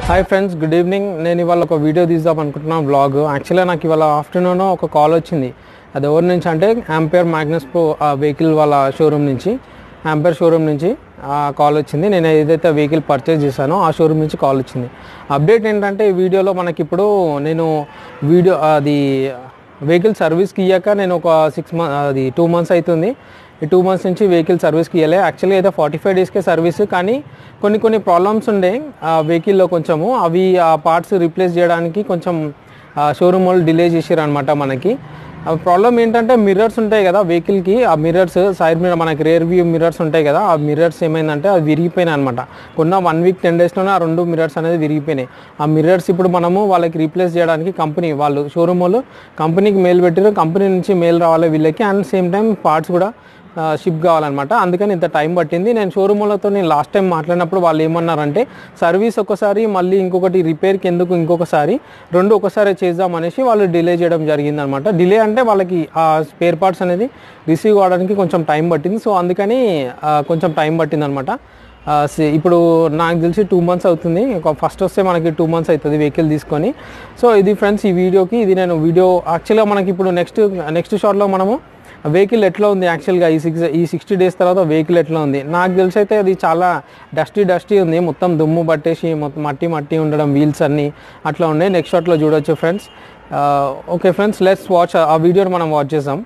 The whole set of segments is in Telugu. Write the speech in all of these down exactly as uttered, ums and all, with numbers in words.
Hi friends, good evening. నేను ఇవాళ ఒక వీడియో తీద్దాం అనుకుంటున్నాను, వ్లాగ్. యాక్చువల్గా నాకు ఇవాళ ఆఫ్టర్నూన్ ఒక కాల్ వచ్చింది. అది ఎవరి నుంచి అంటే యాంపేర్ మ్యాగ్నస్ ప్రో వెహికల్ వాళ్ళ షోరూమ్ నుంచి, యాంపేర్ షోరూమ్ నుంచి కాల్ వచ్చింది. నేను ఏదైతే వెహికల్ పర్చేజ్ చేశానో ఆ షోరూమ్ నుంచి కాల్ వచ్చింది. అప్డేట్ ఏంటంటే ఈ వీడియోలో మనకి ఇప్పుడు నేను వీడియో అది వెహికల్ సర్వీస్కి ఇయ్యాక నేను ఒక సిక్స్ మంత్ అది టూ మంత్స్ అవుతుంది. ఈ టూ మంత్స్ నుంచి వెహికల్ సర్వీస్కి ఇవ్వలే. యాక్చువల్గా అయితే ఫార్టీ ఫైవ్ డేస్కే సర్వీస్, కానీ కొన్ని కొన్ని ప్రాబ్లమ్స్ ఉండే ఆ వెహికల్లో కొంచెము. అవి ఆ పార్ట్స్ రీప్లేస్ చేయడానికి కొంచెం షోరూమ్ వాళ్ళు డిలే చేసారు అనమాట. మనకి ప్రాబ్లం ఏంటంటే మిర్రర్స్ ఉంటాయి కదా వెహికల్కి, ఆ మిర్రర్స్ సైడ్ మిర్రర్ మనకి రేర్ వ్యూ మిర్రర్స్ ఉంటాయి కదా, ఆ మిర్రర్స్ ఏమైందంటే అవి విరిగిపోయినాయి అనమాట. కొన్న వన్ వీక్ టెన్ డేస్లోనే ఆ రెండు మిర్రర్స్ అనేది విరిగిపోయినాయి. ఆ మిర్రర్స్ ఇప్పుడు మనము వాళ్ళకి రీప్లేస్ చేయడానికి కంపెనీ వాళ్ళు షోరూమ్ వాళ్ళు కంపెనీకి మెయిల్ పెట్టారు. కంపెనీ నుంచి మెయిల్ రావాలి వీళ్ళకి, అండ్ సేమ్ టైం పార్ట్స్ కూడా షిప్ కావాలన్నమాట. అందుకని ఇంత టైం పట్టింది. నేను షోరూమ్ వాళ్ళతో నేను లాస్ట్ టైం మాట్లాడినప్పుడు వాళ్ళు ఏమన్నారంటే సర్వీస్ ఒకసారి మళ్ళీ ఇంకొకటి రిపేర్కి ఎందుకు ఇంకొకసారి రెండు ఒకసారి చేద్దాం అనేసి వాళ్ళు డిలే చేయడం జరిగిందనమాట. డిలే అంటే వాళ్ళకి ఆ స్పేర్ పార్ట్స్ అనేది రిసీవ్ అవ్వడానికి కొంచెం టైం పట్టింది. సో అందుకని కొంచెం టైం పట్టిందనమాట. ఇప్పుడు నాకు తెలిసి టూ మంత్స్ అవుతుంది. ఫస్ట్ వస్తే మనకి టూ మంత్స్ అవుతుంది వెహికల్ తీసుకొని. సో ఇది ఫ్రెండ్స్ ఈ వీడియోకి, ఇది నేను వీడియో యాక్చువల్గా మనకి ఇప్పుడు నెక్స్ట్ నెక్స్ట్ షాట్లో మనము వెహికల్ ఎట్లా ఉంది యాక్చువల్గా ఈ సిక్స్ ఈ సిక్స్టీ డేస్ తర్వాత వెహికల్ ఎట్లా ఉంది. నాకు తెలిసి అయితే అది చాలా డస్టీ డస్టీ ఉంది, మొత్తం దుమ్ము పట్టేసి మొత్తం మట్టి మట్టి ఉండడం, వీల్స్ అన్నీ అట్లా ఉన్నాయి. నెక్స్ట్ షాట్లో చూడొచ్చు friends. Okay friends, let's watch ఆ వీడియోని మనం వాచ్ చేద్దాం.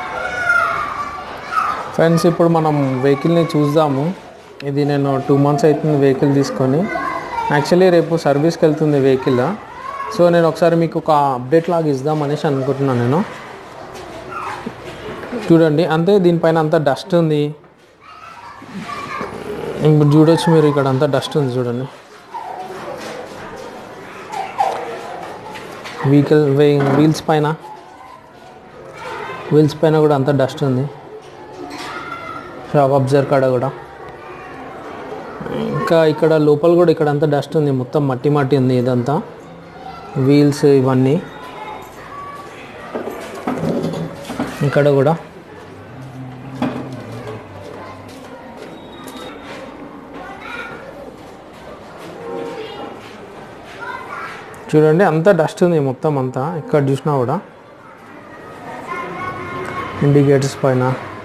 ఫ్రెండ్స్ ఇప్పుడు మనం వెహికల్ని చూద్దాము. ఇది నేను టూ మంత్స్ అవుతుంది వెహికల్ తీసుకొని. యాక్చువల్లీ రేపు సర్వీస్కి వెళ్తుంది వెహికల్. సో నేను ఒకసారి మీకు ఒక అప్డేట్ లాగా ఇద్దాం అనేసి అనుకుంటున్నాను నేను. చూడండి, అంతే దీనిపైన అంతా డస్ట్ ఉంది. ఇప్పుడు చూడొచ్చు మీరు, ఇక్కడ అంతా డస్ట్ ఉంది చూడండి. వెహికల్ వీల్స్ పైన వీల్స్ పైన కూడా అంతా డస్ట్ ఉంది. షాక్ అబ్జర్వ్ కాడ కూడా, ఇంకా ఇక్కడ లోపల కూడా ఇక్కడ అంతా డస్ట్ ఉంది, మొత్తం మట్టి మట్టి ఉంది ఇదంతా, వీల్స్ ఇవన్నీ. ఇక్కడ కూడా చూడండి అంతా డస్ట్ ఉంది మొత్తం అంతా, ఇక్కడ చూసినా కూడా. ఇండికేటర్స్ పైన,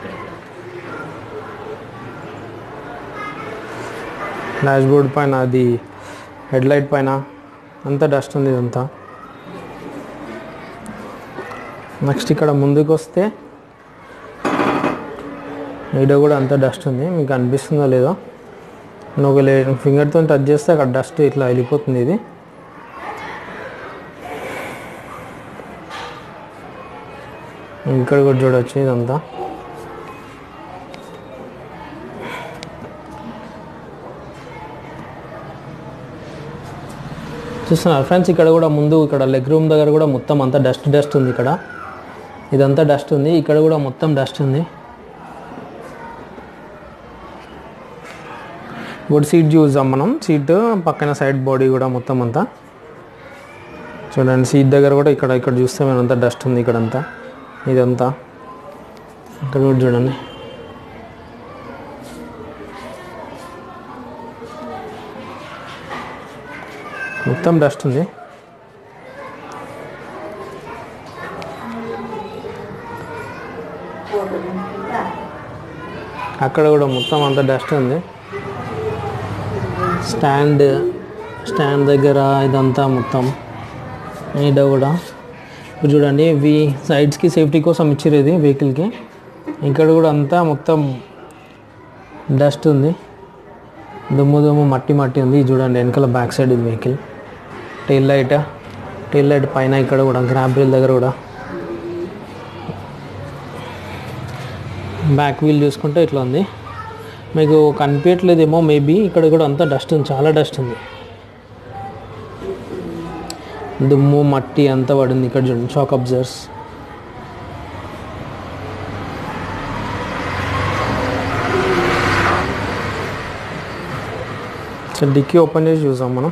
డాష్ బోర్డ్ పైన, అది హెడ్ లైట్ పైన అంతా డస్ట్ ఉంది ఇదంతా. నెక్స్ట్ ఇక్కడ ముందుకు వస్తే ఈడ కూడా అంతా డస్ట్ ఉంది. మీకు అనిపిస్తుందో లేదో, నేను ఒక ఫింగర్తో టచ్ చేస్తే అక్కడ డస్ట్ ఇట్లా వెళ్ళిపోతుంది. ఇది ఇక్కడ కూడా చూడవచ్చు ఇదంతా. చూస్తున్నారు ఫ్రెండ్స్, ఇక్కడ కూడా ముందు ఇక్కడ లెగ్ రూమ్ దగ్గర కూడా మొత్తం అంతా డస్ట్ డస్ట్ ఉంది. ఇక్కడ ఇదంతా డస్ట్ ఉంది, ఇక్కడ కూడా మొత్తం డస్ట్ ఉంది. ఇప్పుడు సీట్ చూద్దాం మనం. సీట్ పక్కన సైడ్ బాడీ కూడా మొత్తం అంతా చూడండి. సీట్ దగ్గర కూడా ఇక్కడ ఇక్కడ చూస్తే మేము అంతా డస్ట్ ఉంది. ఇక్కడంతా ఇదంతా ఇక్కడ కూడా చూడండి. మొత్తం డస్ట్ ఉంది. అక్కడ కూడా మొత్తం అంత డస్ట్ ఉంది. స్టాండ్ స్టాండ్ దగ్గర ఇదంతా మొత్తం ఈడ కూడా. ఇప్పుడు చూడండి, ఇవి సైడ్స్కి సేఫ్టీ కోసం ఇచ్చారు ఇది వెహికల్కి. ఇక్కడ కూడా అంతా మొత్తం డస్ట్ ఉంది, దుమ్ము దుమ్ము మట్టి మట్టి ఉంది. చూడండి వెనకాల బ్యాక్ సైడ్ ఇది vehicle. Tail light tail light పైన ఇక్కడ కూడా గ్రాబ్ రైల్ దగ్గర కూడా. బ్యాక్ వీల్ చూసుకుంటే ఇట్లా ఉంది. మీకు కనిపించట్లేదేమో మేబీ, ఇక్కడ కూడా అంతా డస్ట్ ఉంది, చాలా డస్ట్ ఉంది, దుమ్ము మట్టి అంతా పడింది. ఇక్కడ చూడండి shock absorbers. So dicky open చేసి చూసాం మనం.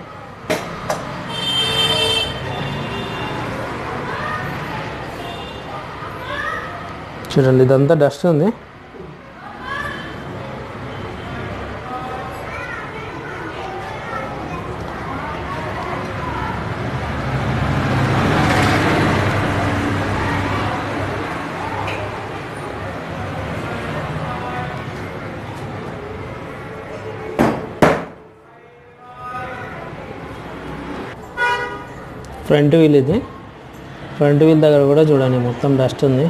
చూడండి ఇదంతా డస్ట్ ఉంది. ఫ్రంట్ వీల్ ఇది. ఫ్రంట్ వీల్ దగ్గర కూడా చూడండి మొత్తం డస్ట్ ఉంది.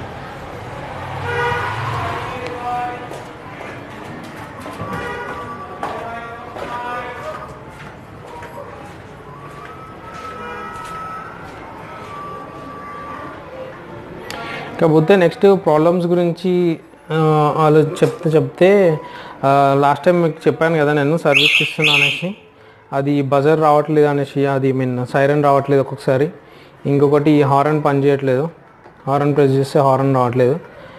కాకపోతే నెక్స్ట్ ప్రాబ్లమ్స్ గురించి వాళ్ళు చెప్తే చెప్తే లాస్ట్ టైం మీకు చెప్పాను కదా నేను సర్వీస్ ఇస్తున్నా అనేసి, అది బజర్ రావట్లేదు అనేసి, అది మీన్ సైరన్ రావట్లేదు ఒక్కొక్కసారి, ఇంకొకటి హారన్ పని చేయట్లేదు, హారన్ ప్రెస్ చేస్తే హారన్ రావట్లేదు.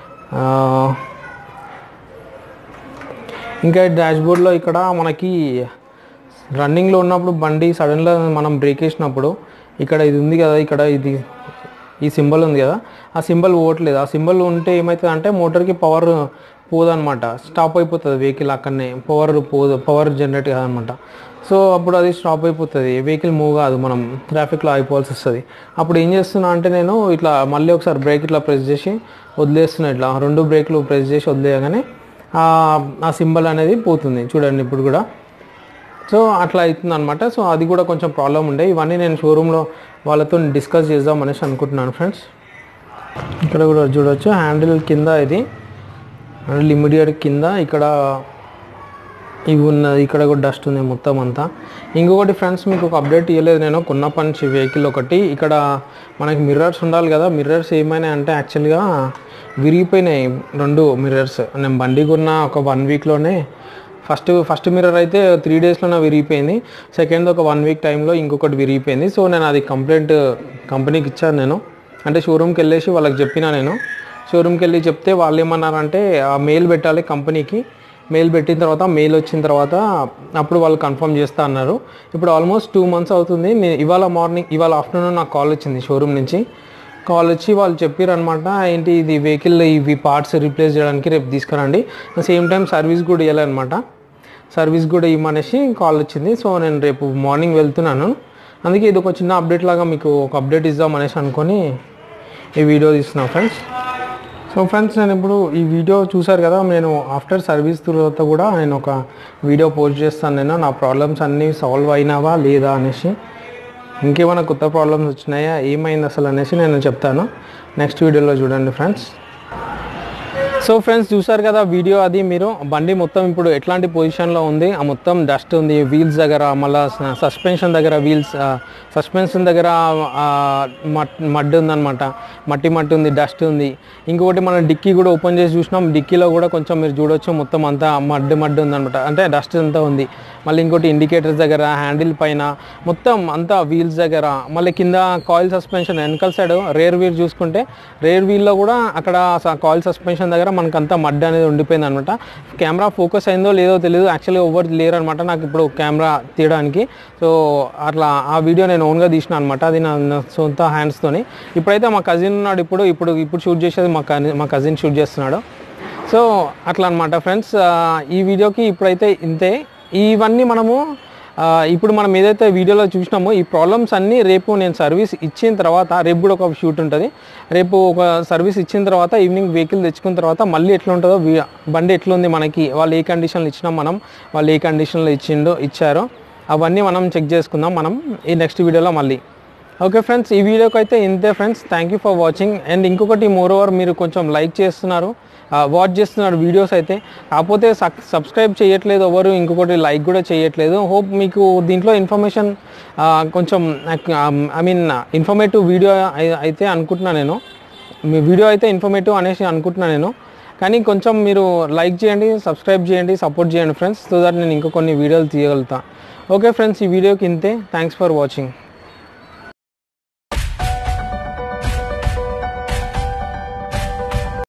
ఇంకా డాష్బోర్డ్లో ఇక్కడ మనకి రన్నింగ్లో ఉన్నప్పుడు బండి సడన్గా మనం బ్రేక్ వేసినప్పుడు ఇక్కడ ఇది ఉంది కదా, ఇక్కడ ఇది ఈ సింబల్ ఉంది కదా, ఆ సింబల్ పోవట్లేదు. ఆ సింబల్ ఉంటే ఏమవుతుంది అంటే మోటార్కి పవర్ పోదనమాట, స్టాప్ అయిపోతుంది వెహికల్ అక్కడనే, పవర్ పోదు, పవర్ జనరేట్ కాదనమాట. సో అప్పుడు అది స్టాప్ అయిపోతుంది, వెహికల్ మూవ్ కాదు, మనం ట్రాఫిక్లో ఆగిపోవాల్సి వస్తుంది. అప్పుడు ఏం చేస్తున్నా అంటే నేను ఇట్లా మళ్ళీ ఒకసారి బ్రేక్ ఇట్లా ప్రెస్ చేసి వదిలేస్తున్నా, ఇట్లా రెండు బ్రేక్లు ప్రెస్ చేసి వదిలేయగానే ఆ సింబల్ అనేది పోతుంది చూడండి ఇప్పుడు కూడా. సో అట్లా అవుతుంది అనమాట. సో అది కూడా కొంచెం ప్రాబ్లం ఉండే. ఇవన్నీ నేను షోరూంలో వాళ్ళతో డిస్కస్ చేద్దాం అనేసి అనుకుంటున్నాను ఫ్రెండ్స్. ఇక్కడ కూడా చూడవచ్చు హ్యాండిల్ కింద, ఇది హ్యాండిల్ ఇమ్మీడియట్ కింద ఇక్కడ ఇవి ఉన్నది, ఇక్కడ కూడా డస్ట్ ఉంది మొత్తం అంతా. ఇంకొకటి ఫ్రెండ్స్ మీకు ఒక అప్డేట్ ఇవ్వలేదు నేను కొన్నప్పటి నుంచి వెహికల్. ఒకటి ఇక్కడ మనకి మిర్రర్స్ ఉండాలి కదా, మిర్రర్స్ ఏమైనా అంటే యాక్చువల్గా విరిగిపోయినాయి రెండు మిర్రర్స్. నేను బండి కొన్న ఒక వన్ వీక్లోనే ఫస్ట్ ఫస్ట్ మిర్రర్ అయితే త్రీ డేస్లోనే విరిగిపోయింది, సెకండ్ ఒక వన్ వీక్ టైంలో ఇంకొకటి విరిగిపోయింది. సో నేను అది కంప్లైంట్ కంపెనీకి ఇచ్చాను నేను, అంటే షోరూమ్కి వెళ్ళేసి వాళ్ళకి చెప్పిన నేను. షోరూమ్కి వెళ్ళి చెప్తే వాళ్ళు ఏమన్నారంటే ఆ మెయిల్ పెట్టాలి కంపెనీకి, మెయిల్ పెట్టిన తర్వాత మెయిల్ వచ్చిన తర్వాత అప్పుడు వాళ్ళు కన్ఫర్మ్ చేస్తా అన్నారు. ఇప్పుడు ఆల్మోస్ట్ టూ మంత్స్ అవుతుంది. నేను ఇవాళ మార్నింగ్ ఇవాళ ఆఫ్టర్నూన్ నాకు కాల్ వచ్చింది షోరూమ్ నుంచి. కాల్ వచ్చి వాళ్ళు చెప్పారనమాట, ఏంటి ఇది వెహికల్ ఇవి పార్ట్స్ రీప్లేస్ చేయడానికి రేపు తీసుకురండి, సేమ్ టైం సర్వీస్ కూడా ఇవ్వాలన్నమాట, సర్వీస్ కూడా ఇవ్వమనేసి కాల్ వచ్చింది. సో నేను రేపు మార్నింగ్ వెళ్తున్నాను, అందుకే ఇది ఒక చిన్న అప్డేట్ లాగా మీకు ఒక అప్డేట్ ఇద్దాం అనేసి అనుకొని ఈ వీడియో తీస్తున్నాను ఫ్రెండ్స్. సో ఫ్రెండ్స్ నేను ఇప్పుడు ఈ వీడియో చూసారు కదా, నేను ఆఫ్టర్ సర్వీస్ తర్వాత కూడా నేను ఒక వీడియో పోస్ట్ చేస్తాను నేను, నా ప్రాబ్లమ్స్ అన్నీ సాల్వ్ అయినావా లేదా అనేసి, ఇంకేమైనా కొత్త ప్రాబ్లమ్స్ వచ్చినాయా ఏమైంది అసలు అనేసి నేను చెప్తాను నెక్స్ట్ వీడియోలో చూడండి ఫ్రెండ్స్. సో ఫ్రెండ్స్ చూసారు కదా వీడియో, అది మీరు బండి మొత్తం ఇప్పుడు ఎట్లాంటి పొజిషన్లో ఉంది, ఆ మొత్తం డస్ట్ ఉంది వీల్స్ దగ్గర, మళ్ళీ సస్పెన్షన్ దగ్గర వీల్స్ సస్పెన్షన్ దగ్గర మడ్ ఉందన్నమాట, మట్టి మట్టి ఉంది, డస్ట్ ఉంది. ఇంకొకటి మనం డిక్కీ కూడా ఓపెన్ చేసి చూసినాం, డిక్కీలో కూడా కొంచెం మీరు చూడొచ్చు మొత్తం అంతా మడ్ మడ్ ఉందన్నమాట, అంటే డస్ట్ అంతా ఉంది. మళ్ళీ ఇంకోటి ఇండికేటర్స్ దగ్గర, హ్యాండిల్ పైన మొత్తం అంతా వీల్స్ దగ్గర, మళ్ళీ కింద కాయిల్ సస్పెన్షన్ వెనకాల సైడ్ రేర్ వీల్ చూసుకుంటే రేర్ వీల్లో కూడా అక్కడ కాయిల్ సస్పెన్షన్ దగ్గర మనకంతా మడ్ అనేది ఉండిపోయింది అనమాట. కెమెరా ఫోకస్ అయిందో లేదో తెలియదు, యాక్చువల్లీ ఎవరు లేరు అనమాట నాకు ఇప్పుడు కెమెరా తీయడానికి. సో అట్లా ఆ వీడియో నేను ఓన్గా తీసిన అనమాట, అది నా సొంత హ్యాండ్స్తోని. ఇప్పుడైతే మా కజిన్ ఉన్నాడు, ఇప్పుడు ఇప్పుడు ఇప్పుడు షూట్ చేసేది మా మా కజిన్ షూట్ చేస్తున్నాడు. సో అట్లా అనమాట ఫ్రెండ్స్, ఈ వీడియోకి ఇప్పుడైతే ఇంతే. ఇవన్నీ మనము ఇప్పుడు మనం ఏదైతే వీడియోలో చూసినామో ఈ ప్రాబ్లమ్స్ అన్నీ రేపు నేను సర్వీస్ ఇచ్చిన తర్వాత, రేపు కూడా ఒక షూట్ ఉంటుంది, రేపు ఒక సర్వీస్ ఇచ్చిన తర్వాత ఈవినింగ్ వెహికల్ తెచ్చుకున్న తర్వాత మళ్ళీ ఎట్లా ఉంటుందో, బండి ఎట్లుంది మనకి, వాళ్ళు ఏ కండిషన్లో ఇచ్చినాం మనం, వాళ్ళు ఏ కండిషన్లో ఇచ్చిండో ఇచ్చారో అవన్నీ మనం చెక్ చేసుకుందాం మనం ఈ నెక్స్ట్ వీడియోలో మళ్ళీ. ఓకే ఫ్రెండ్స్, ఈ వీడియోకి అయితే ఇంతే friends, thank you for watching. And ఇంకొకటి మోర్ ఓవర్ మీరు కొంచెం లైక్ చేస్తున్నారు, వాచ్ చేస్తున్నారు వీడియోస్ అయితే, కాకపోతే సబ్స్క్రైబ్ చేయట్లేదు ఎవరు, ఇంకొకటి లైక్ కూడా చేయట్లేదు. హోప్ మీకు దీంట్లో ఇన్ఫర్మేషన్ కొంచెం ఐ మీన్ ఇన్ఫర్మేటివ్ వీడియో అయితే అనుకుంటున్నాను నేను, మీ వీడియో అయితే ఇన్ఫర్మేటివ్ అనేసి అనుకుంటున్నాను నేను. కానీ కొంచెం మీరు లైక్ చేయండి, సబ్స్క్రైబ్ చేయండి, సపోర్ట్ చేయండి ఫ్రెండ్స్, సో దట్ నేను ఇంకా కొన్ని వీడియోలు తీయగలుగుతాను. ఓకే ఫ్రెండ్స్, ఈ వీడియోకి ఇంతే, థ్యాంక్స్ ఫర్ వాచింగ్.